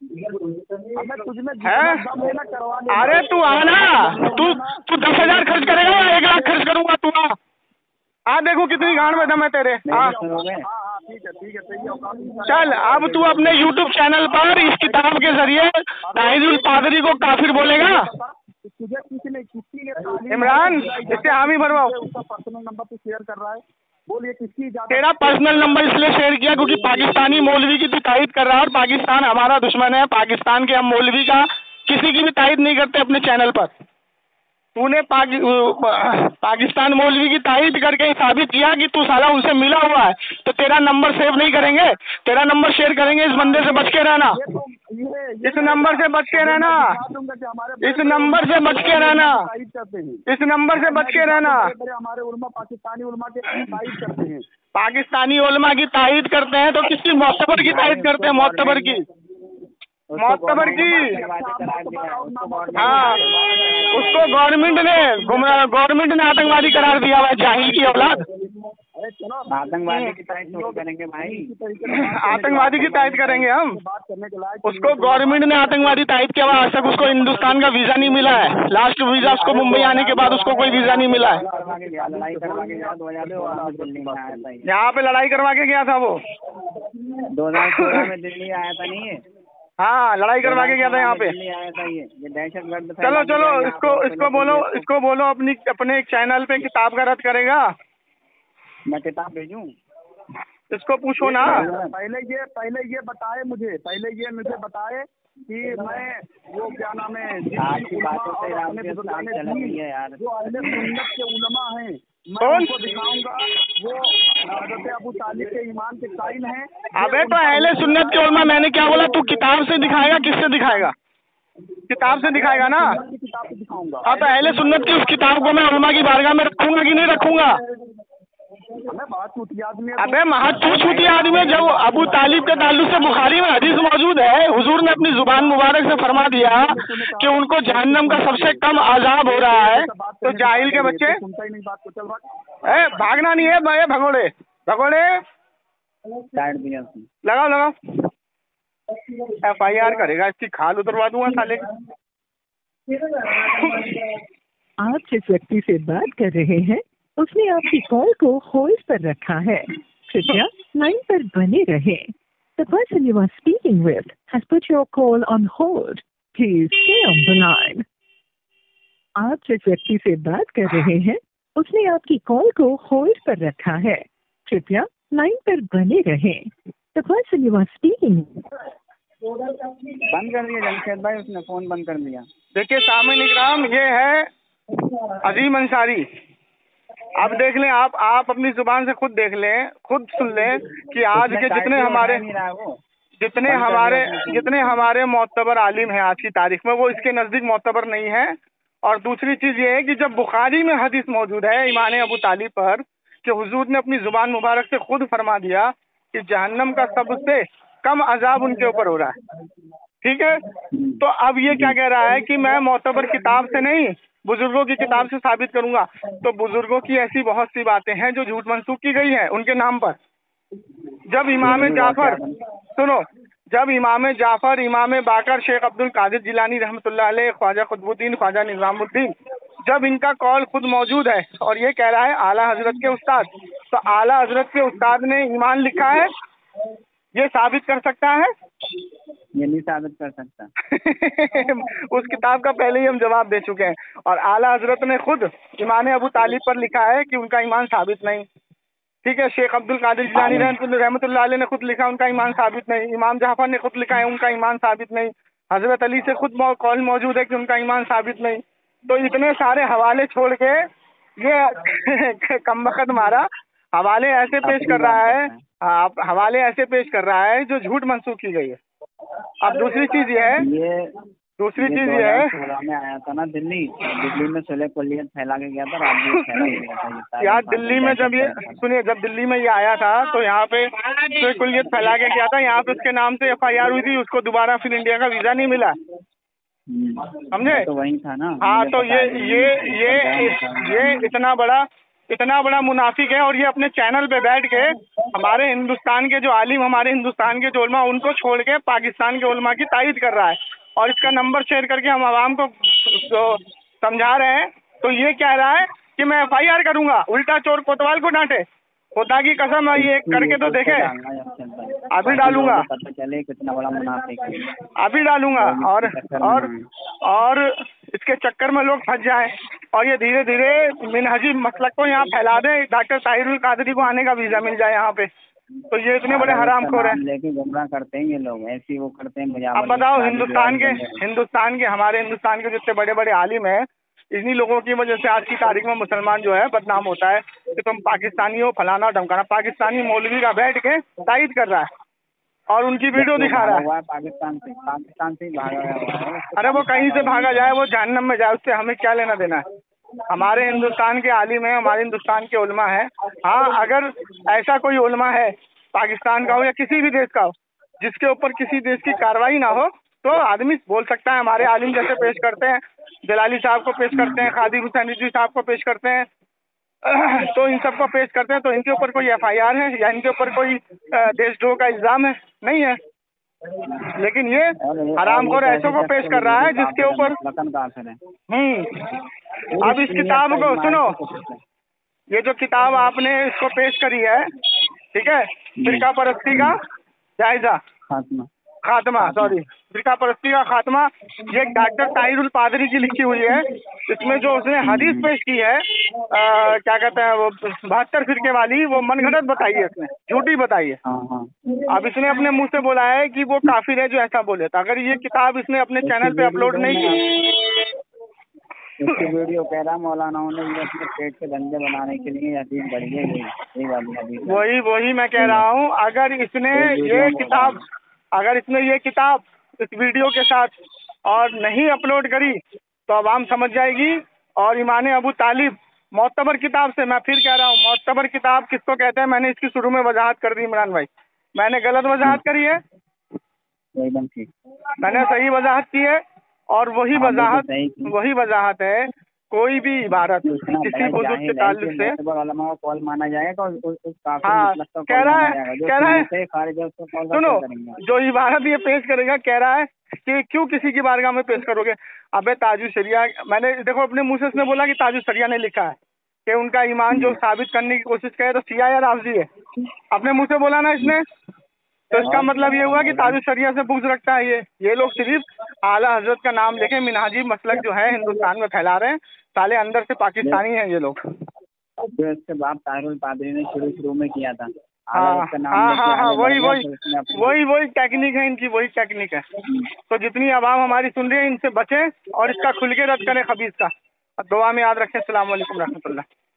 Speaker 2: है? अरे तू आना, तू तू दस हजार खर्च करेगा या एक लाख खर्च करूंगा? तू आ, आ देखो कितनी गांड में दम है तेरे। हाँ चल, अब तू अपने यूट्यूब चैनल पर इस किताब के जरिए ताहिरुल पादरी को काफिर बोलेगा? इमरान, इससे हामी भरवाओ।
Speaker 4: पर्सनल नंबर पे शेयर कर रहा है, बोलिए किसकी इजाजत?
Speaker 2: तेरा पर्सनल नंबर इसलिए शेयर किया क्योंकि पाकिस्तानी मौलवी की तू तायद कर रहा है, और पाकिस्तान हमारा दुश्मन है। पाकिस्तान के हम मौलवी का किसी की भी तायद नहीं करते अपने चैनल पर। तूने पाकि, पाकिस्तान मौलवी की तायद करके साबित किया कि तू साला उनसे मिला हुआ है, तो तेरा नंबर सेव नहीं करेंगे, तेरा नंबर शेयर करेंगे। इस बंदे से बच के रहना, इस नंबर से बच के रहना, इस नंबर से बच के रहना, इस नंबर से बच के रहना।
Speaker 4: हमारे उलमा पाकिस्तानी उलमा के तायद करते हैं,
Speaker 2: पाकिस्तानी उलमा की तायद करते हैं तो किसकी? मोतबर की तायद करते हैं, मोतबर की, मोतबर की। हाँ, उसको गवर्नमेंट ने गवर्नमेंट ने आतंकवादी करार दिया हुआ है, जाहिल की औलाद।
Speaker 3: आतंकवादी की तायद तो करेंगे भाई,
Speaker 2: आतंकवादी की तायद करेंगे हम। उसको गवर्नमेंट ने आतंकवादी तायद किया हुआ, आज तक उसको हिंदुस्तान का वीजा नहीं मिला है। लास्ट वीजा उसको मुंबई आने के बाद उसको कोई वीजा नहीं मिला है।
Speaker 3: लड़ाई करवा के गया दो हजार सोलह में दिल्ली में आया था,
Speaker 2: यहाँ पे लड़ाई करवा के गया था वो,
Speaker 3: दो हजार सोलह में दिल्ली आया था। नहीं है,
Speaker 2: हाँ लड़ाई करवा के गया था यहाँ पे।
Speaker 3: आया था ये ये दहशतगर्द।
Speaker 2: चलो चलो, इसको इसको बोलो, इसको बोलो अपनी अपने एक चैनल पे किताब का रद्द करेगा।
Speaker 3: मैं किताब भेजूं?
Speaker 2: इसको पूछो ना।
Speaker 4: पहले ये पहले ये बताए मुझे, पहले ये मुझे बताए कि मैं वो क्या नाम है,
Speaker 3: आपकी बातों से रास्ते चल रही है यार,
Speaker 4: जो अहले सुन्नत के उलमा हैं, मैं
Speaker 2: कौन?
Speaker 4: उनको दिखाऊंगा, वो हज़रत अबू तालिब के ईमान के कायल हैं।
Speaker 2: अबे तो अहले सुन्नत के उलमा, मैंने क्या बोला? तू किताब से दिखाएगा, किससे दिखाएगा? किताब से दिखाएगा ना।
Speaker 4: किताब से दिखाऊंगा।
Speaker 2: हाँ तो अहले सुन्नत की उस किताब को मैं उलमा की बारगाह में रखूंगा कि नहीं रखूंगा? अबे महत्व छूटी आदमी, जब अबू तालिब के ताल्लुक से बुखारी में हदीस मौजूद है, हुजूर ने अपनी जुबान मुबारक से फरमा दिया कि उनको जहन्नम का सबसे कम अजाब हो रहा है। तो जाहिल के बच्चे, ए भागना नहीं है भाई, भगोड़े भगोड़े लगाओ लगाओ, एफ आई आर करेगा, इसकी खाल उतरवा दूंगा साले।
Speaker 5: आप जिस व्यक्ति से बात कर रहे हैं उसने आपकी कॉल को होल्ड पर रखा है। कृपया लाइन पर बने रहें। The person you are speaking with has put your call on hold. Please stay on the line. आप जिस व्यक्ति से बात कर रहे हैं उसने आपकी कॉल को होल्ड पर रखा है। कृपया लाइन पर बने रहें। The person you are speaking
Speaker 3: बंद कर दिया जमशेद भाई, उसने फोन बंद कर दिया।
Speaker 2: देखिए सामने इकराम, ये है अजीम अंसारी। अब देख लें, आप आप अपनी जुबान से खुद देख लें, खुद सुन लें कि आज के जितने हमारे जितने हमारे जितने हमारे मोतबर आलिम हैं आज की तारीख में, वो इसके नज़दीक मोतबर नहीं है। और दूसरी चीज़ ये है कि जब बुखारी में हदीस मौजूद है इमाम अबू तालिब पर कि हुजूर ने अपनी जुबान मुबारक से खुद फरमा दिया कि जहन्नम का सबसे कम अजाब उनके ऊपर हो रहा है, ठीक है। तो अब ये क्या कह रहा है कि मैं मोतबर किताब से नहीं बुजुर्गों की किताब से साबित करूंगा। तो बुजुर्गों की ऐसी बहुत सी बातें हैं जो झूठ मंसूख की गई है उनके नाम पर। जब इमाम जाफर सुनो जब इमाम जाफर, इमाम बाकर, शेख अब्दुल कादिर जिलानी रहमतुल्लाह अलैह, ख्वाजा कुतुबुद्दीन, ख्वाजा निजामुद्दीन, जब इनका कॉल खुद मौजूद है और ये कह रहा है आला हजरत के उस्ताद, तो आला हजरत के उस्ताद ने ईमान लिखा है, ये साबित कर सकता है?
Speaker 3: ये नहीं साबित कर सकता।
Speaker 2: उस किताब का पहले ही हम जवाब दे चुके हैं। और आला हजरत ने खुद इमाम अबू तालिब पर लिखा है कि उनका ईमान साबित नहीं, ठीक है। शेख अब्दुल कादिर जिलानी रहमतुल्लाह अलैह ने खुद लिखा उनका ईमान साबित नहीं। इमाम जाफर ने खुद लिखा है उनका ईमान साबित नहीं। हजरत अली से खुद कॉल मौजूद है कि उनका ईमान साबित नहीं। तो इतने सारे हवाले छोड़ के ये कमबख्त मारा हवाले ऐसे पेश कर रहा है, आप हवाले ऐसे पेश कर रहा है जो झूठ मंसूख की गई है। अब दूसरी चीज ये है
Speaker 3: ये
Speaker 2: दूसरी चीज ये है
Speaker 3: में आया था ना दिल्ली दिल्ली में सुलह कुलियत फैला के गया था, रात भी फैला के गया था।
Speaker 2: यार दिल्ली में जब ये सुनिए जब दिल्ली में ये आया था तो यहाँ पे सुलह कुलियत फैला के गया था। यहाँ पे उसके नाम से एफ आई आर हुई थी, उसको दोबारा फिर इंडिया का वीजा नहीं मिला, समझे?
Speaker 3: तो वही था ना।
Speaker 2: हाँ, तो ये ये ये ये इतना बड़ा इतना बड़ा मुनाफिक है और ये अपने चैनल पे बैठ के हमारे हिंदुस्तान के जो आलिम, हमारे हिंदुस्तान के जो उलमा, उनको छोड़ के पाकिस्तान के उलमा की तायद कर रहा है और इसका नंबर शेयर करके हम आवाम को तो समझा रहे हैं। तो ये कह रहा है कि मैं एफ आई आर करूंगा, उल्टा चोर कोतवाल को डांटे। खुदा की कसम ये करके तो देखे, अभी डालूंगा,
Speaker 3: पता चले कितना बड़ा मुनाफिक है,
Speaker 2: अभी डालूंगा। और और और इसके चक्कर में लोग फंस जाएं और ये धीरे धीरे मिनहजी मसलक को यहाँ फैला दें, डॉक्टर ताहिरुल कादरी को आने का वीजा मिल जाए यहाँ पे। तो ये इतने बड़े हरामखोर हैं,
Speaker 3: लेके गुमराह करते हैं ये लोग, ऐसे वो करते हैं।
Speaker 2: अब बताओ हिंदुस्तान के हिंदुस्तान के हमारे हिंदुस्तान के जितने बड़े बड़े आलिम हैं, इन्हीं लोगों की वजह से आज की तारीख में मुसलमान जो है बदनाम होता है कि तुम पाकिस्तानी हो, फलाना ढमकाना। पाकिस्तानी मौलवी का बैठ के तायद कर रहा है और उनकी वीडियो दिखा रहा है।
Speaker 3: पाकिस्तान से पाकिस्तान से भागा है।
Speaker 2: अरे वो कहीं से भागा जाए, वो जहन्नम में जाए, उससे हमें क्या लेना देना है? हमारे हिंदुस्तान के आलिम हैं, हमारे हिंदुस्तान के उलमा हैं। हाँ, अगर ऐसा कोई उलमा है पाकिस्तान का हो या किसी भी देश का हो जिसके ऊपर किसी देश की कार्रवाई ना हो तो आदमी बोल सकता है। हमारे आलिम जैसे पेश करते हैं, जलाली साहब को पेश करते हैं, कादिर हुसैन रिजवी साहब को पेश करते हैं, तो इन सबको पेश करते हैं। तो इनके ऊपर कोई एफ आई आर है या इनके ऊपर कोई देशद्रोह का इल्जाम है? नहीं है। लेकिन ये हरामखोर ऐसों को पेश कर रहा है जिसके ऊपर हम्म अब इस किताब को सुनो, ये जो किताब आपने इसको पेश करी है, ठीक है, फिरका परस्ती का जायजा
Speaker 3: खात्मा
Speaker 2: खात्मा सॉरी फिरका परस्ती का खात्मा, ये डॉक्टर ताहिरुल पादरी की लिखी हुई है। इसमें जो उसने हदीस पेश की है आ, क्या कहते हैं वो बहत्तर फिरके वाली, वो मनगढ़ंत बताई है, इसने झूठी बताई है। अब इसने अपने मुंह से बोला है कि वो काफिर है जो ऐसा बोले। तो अगर ये किताब इसने अपने चैनल पे अपलोड नहीं की,
Speaker 3: इसकी वीडियो कह रहा मौलानाओं ने अपने पेट के धंधे बनाने के लिए हदीस बढ़ी है, यही वाली हदीस।
Speaker 2: वही वही मैं कह रहा हूँ, अगर इसने ये किताब अगर इसने ये किताब इस वीडियो के साथ और नहीं अपलोड करी तो आवाम समझ जाएगी। और इमाम अबू तालिब मोतबर किताब से, मैं फिर कह रहा हूँ, मोतबर किताब किसको कहते हैं? मैंने इसकी शुरू में वजाहत कर दी इमरान भाई, मैंने गलत वजाहत करी है?
Speaker 3: एकदम ठीक,
Speaker 2: मैंने सही वजाहत की है। और वही वजाहत वही वजाहत है, कोई भी इबारत किसी बुजुर्ग के ताल्लुक से
Speaker 3: कॉल माना जाएगा।
Speaker 2: हाँ, कह रहा है कह रहा है सुनो, जो इबारत ये पेश करेगा कह रहा है कि क्यों किसी की बारगाह में पेश करोगे? अबे ताजु शरिया, मैंने देखो अपने मुंह से उसने बोला कि ताजु शरिया ने लिखा है कि उनका ईमान जो साबित करने की कोशिश करे तो सिया या राफजी है, अपने मुंह से बोला ना इसने। तो इसका मतलब ये हुआ कि ताजु शरिया से बुग़्ज़ रखता है ये ये लोग सिर्फ आला हजरत का नाम लेके मिनहाजी मसलक जो है हिंदुस्तान में फैला रहे हैं, साले अंदर से पाकिस्तानी हैं ये लोग।
Speaker 6: जो इसके बाप ताहिरुल पादरी ने शुरू शुरू में किया था,
Speaker 2: हाँ हाँ हाँ हाँ वही वही वही वही टेक्निक है इनकी, वही टेक्निक है। तो जितनी आवाम हमारी सुन रही है इनसे बचें और इसका खुल के रद्द करें खबीस का। दुआ में याद रखें। अस्सलाम वालेकुम रहमतुल्लाह।